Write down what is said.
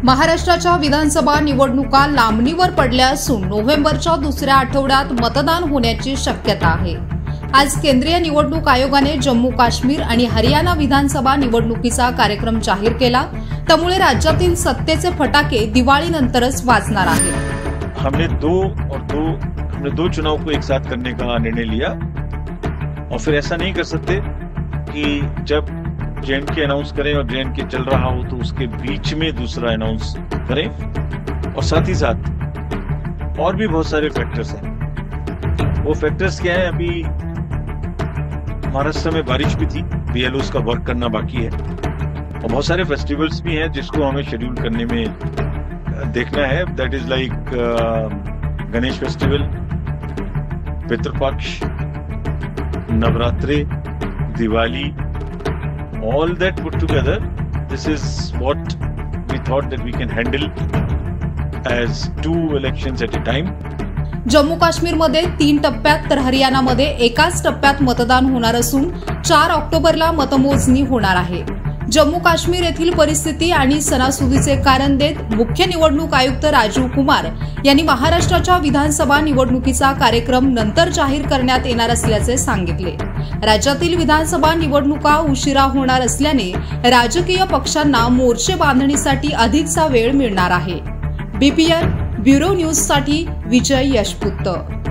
महाराष्ट्राच्या विधानसभा निवडणुका लांबणीवर पडल्या असून नोव्हेंबरच्या दुसऱ्या आठवड्यात मतदान होण्याची शक्यता आहे। आज केंद्रीय निवडणूक आयोगाने जम्मू काश्मीर आणि हरियाणा विधानसभा निवडणुकीचा कार्यक्रम जाहीर केला, त्यामुळे राज्यातील सत्तेचे फटाके दिवाळीनंतरच वाजणार आहेत। हमने दो चुनाव को एक साथ करने का निर्णय लिया और फिर ऐसा नहीं कर सकते कि जब JNK अनाउंस करें और JNK चल रहा हो तो उसके बीच में दूसरा अनाउंस करें। और साथ ही साथ और भी बहुत सारे फैक्टर्स हैं। वो फैक्टर्स क्या है, अभी महाराष्ट्र में बारिश भी थी, BLOs का वर्क करना बाकी है और बहुत सारे फेस्टिवल्स भी हैं जिसको हमें शेड्यूल करने में देखना है। That is like Ganesh festival, Pitrupaksha, Navratri, Diwali, all that put together, this is what we thought that we can handle as 2 elections at a time. Jammu काश्मीरमध्ये 3 टप्प्यात तर हरियाणामध्ये एकाच टप्प्यात मतदान होणार असून 4 ऑक्टोबरला मतमोजणी होणार आहे। जम्मू काश्मीर येथील परिस्थिती आणि सणासुदीचे कारण देत मुख्य निवडणूक आयुक्त राजीव कुमार यांनी महाराष्ट्राच्या विधानसभा निवडणुकीचा कार्यक्रम नंतर जाहीर करण्यात येणार असल्याचे सांगितले। राज्यातील विधानसभा निवडणुका उशिरा होणार असल्याने राजकीय पक्षांना मोर्चे बांधणीसाठी अधिकचा वेळ मिळणार आहे। BPN ब्युरो न्यूज साठी विजय यशपुत्त।